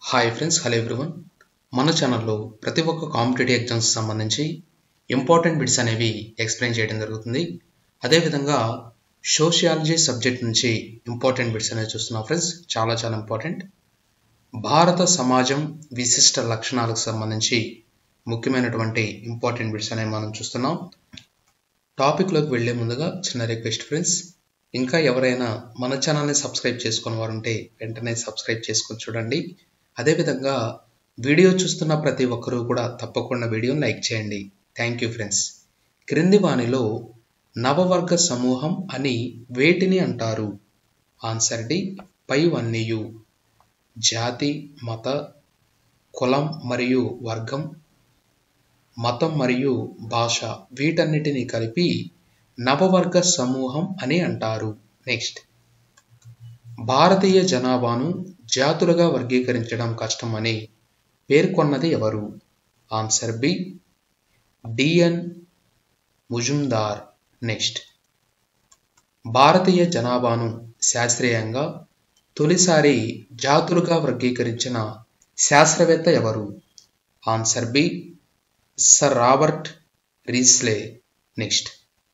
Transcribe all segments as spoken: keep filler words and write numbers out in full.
Hi friends, hello everyone. మన ఛానల్లో ప్రతి ఒక్క కాంపిటేటివ్ ఎగ్జామ్స్ సంబంధించి ఇంపార్టెంట్ బిట్స్ అనేవి ఎక్స్ప్లెయిన్ చేయడం జరుగుతుంది. అదేవిధంగా సోషియాలజీ సబ్జెక్ట్ నుంచి ఇంపార్టెంట్ బిట్స్ అనేవి చూస్తున్నాం ఫ్రెండ్స్. చాలా చాలా ఇంపార్టెంట్. భారత సమాజం విశిష్ట లక్షణాలకు సంబంధించి ముఖ్యమైనటువంటి ఇంపార్టెంట్ బిట్స్ అనేవి మనం చూస్తున్నాం. టాపిక్లోకి వెళ్లే ముందుగా చిన్న రిక్వెస్ట్ ఫ్రెండ్స్, ఇంకా ఎవరైనా మన ఛానల్ని సబ్స్క్రైబ్ చేసుకున్న వారు ఉంటే వెంటనే సబ్స్క్రైబ్ చేసుకొని చూడండి. అదేవిధంగా వీడియో చూస్తున్న ప్రతి ఒక్కరూ కూడా తప్పకుండా వీడియోని లైక్ చేయండి. Thank you friends. క్రింది వానిలో నవవర్గ సమూహం అని వేటిని అంటారు? ఆన్సర్ డి, పైవన్నీయు. జాతి, మత, కులం మరియు వర్గం, మతం మరియు భాష వీటన్నిటిని కలిపి నవవర్గ సమూహం అని అంటారు. నెక్స్ట్, భారతీయ జనాభాను జాతులుగా వర్గీకరించడం కష్టమని పేర్కొన్నది ఎవరు? Answer B, DN Majumdar. Next, భారతీయ జనాభాను శాస్త్రీయంగా తొలిసారి జాతులుగా వర్గీకరించిన శాస్త్రవేత్త ఎవరు? Answer B, sir Robert Risley. Next,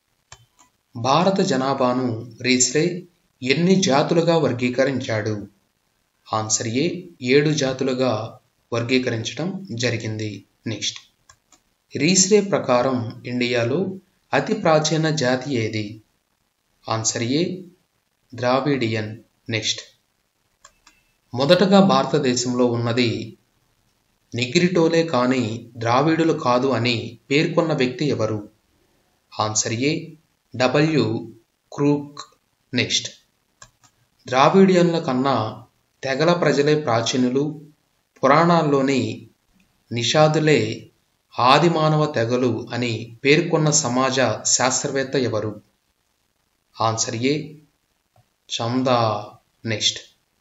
భారత జనాభాను రీస్లే ఎన్ని జాతులుగా వర్గీకరించాడు? ఆన్సర్ ఏ, ఏడు జాతులుగా వర్గీకరించడం జరిగింది. నెక్స్ట్, రీస్లే ప్రకారం ఇండియాలో అతి ప్రాచీన జాతి ఏది? ఆన్సర్ ఏ, ద్రావిడియన్. నెక్స్ట్, మొదటగా భారతదేశంలో ఉన్నది నిగ్రిటోలే కానీ ద్రావిడులు కాదు అని పేర్కొన్న వ్యక్తి ఎవరు? Answer A, W Crooke. Next, ద్రావిడియన్ల కన్నా తెగల ప్రజలే ప్రాచీనులు, పురాణాల్లోని నిషాదులే ఆదిమానవ తెగలు అని పేర్కొన్న సమాజ శాస్త్రవేత్త ఎవరు? Answer A, Chanda. Next,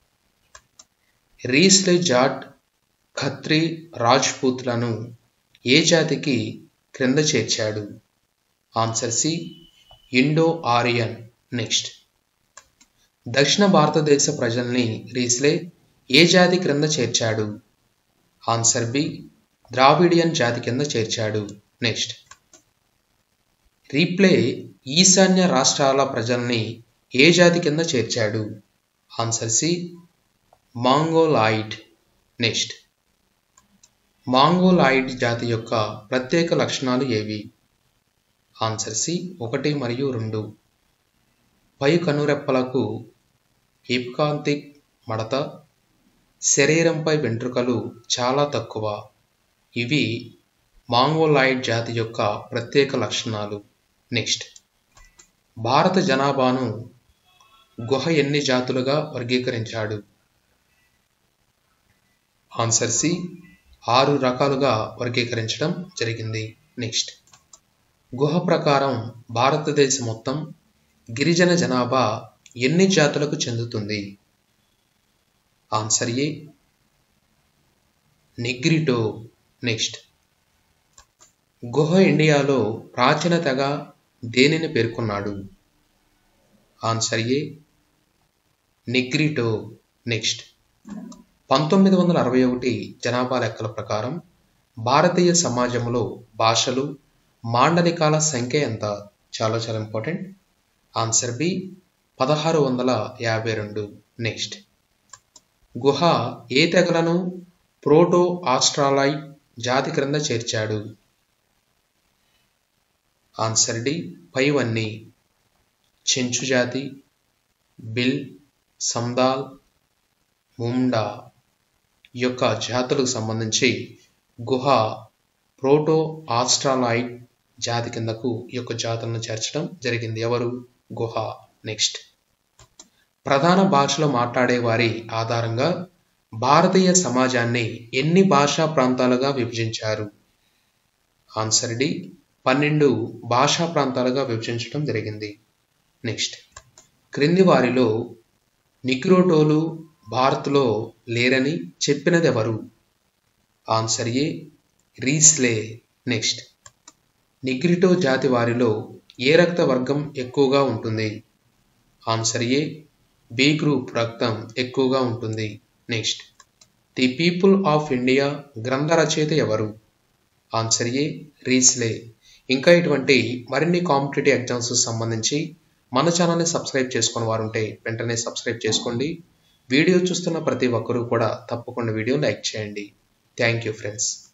Risley Jat, Khatri, రాజ్పూత్లను ఏ జాతికి క్రింద చేర్చాడు? Answer C, Indo Aryan. Next, దక్షిణ భారతదేశ ప్రజల్ని రీస్లే ఏ జాతి క్రింద చేర్చాడు? ఆన్సర్ బి, ద్రావిడియన్ జాతి కింద చేర్చాడు. నెక్స్ట్, రీప్లే ఈశాన్య రాష్ట్రాల ప్రజల్ని ఏ జాతి కింద చేర్చాడు? Answer C, mongoloid. Next, mongoloid జాతి యొక్క ప్రత్యేక లక్షణాలు ఏవి? ఆన్సర్ సి, ఒకటి మరియు రెండు. పై కనురెప్పలకు హిప్కాంతిక్ మడత, శరీరంపై వెంట్రుకలు చాలా తక్కువ. ఇవి మాంగోలాయిడ్ జాతి యొక్క ప్రత్యేక లక్షణాలు. నెక్స్ట్, భారత జనాభాను గుహ ఎన్ని జాతులుగా వర్గీకరించాడు? ఆన్సర్ సి, ఆరు రకాలుగా వర్గీకరించడం జరిగింది. నెక్స్ట్, గుహ ప్రకారం భారతదేశం మొత్తం గిరిజన జనాభా ఎన్ని జాతులకు చెందుతుంది? ఆన్సర్ ఏ, నిగ్రిటో. నెక్స్ట్, గుహ ఇండియాలో ప్రాచీన తెగ దేనిని పేర్కొన్నాడు? ఆన్సర్ ఏ, నిగ్రిటో. నెక్స్ట్, పంతొమ్మిది వందల అరవై ఒకటి జనాభా లెక్కల ప్రకారం భారతీయ సమాజంలో భాషలు, మాండలికాల సంఖ్య ఎంత? చాలా చాలా ఇంపార్టెంట్. ఆన్సర్ బి, పదహారు వందల యాభై రెండు. నెక్స్ట్, గుహ ఏ తెగలను ప్రోటో ఆస్ట్రాలాయిడ్ జాతి క్రింద చేర్చాడు? ఆన్సర్ డి, పైవన్నీ. చెంచు జాతి, బిల్, సందాల్, ముండా యొక్క జాతులకు సంబంధించి గుహ ప్రోటో ఆస్ట్రాలాయిడ్ జాతి కిందకు ఈ యొక్క జాతులను చేర్చడం జరిగింది. ఎవరు? గుహ. నెక్స్ట్, ప్రధాన భాషలో మాట్లాడే వారి ఆధారంగా భారతీయ సమాజాన్ని ఎన్ని భాషా ప్రాంతాలుగా విభజించారు? ఆన్సర్ డి, పన్నెండు భాషా ప్రాంతాలుగా విభజించడం జరిగింది. నెక్స్ట్, క్రింది వారిలో నిగ్రోటోలు భారత్లో లేరని చెప్పినది ఎవరు? Answer A, రీస్లే. నెక్స్ట్, నిగ్రిటో జాతి వారిలో ఏ రక్త వర్గం ఎక్కువగా ఉంటుంది? ఆన్సర్ ఏ, బి గ్రూప్ రక్తం ఎక్కువగా ఉంటుంది. Next, the people of India గ్రంథ రచయిత ఎవరు? Answer A Risley. ఇంకా ఇటువంటి మరిన్ని కాంపిటేటివ్ ఎగ్జామ్స్ సంబంధించి మన ఛానల్ని సబ్స్క్రైబ్ చేసుకుని వారు ఉంటే వెంటనే సబ్స్క్రైబ్ చేసుకోండి. వీడియో చూస్తున్న ప్రతి ఒక్కరూ కూడా తప్పకుండా వీడియో లైక్ చేయండి. Thank you friends.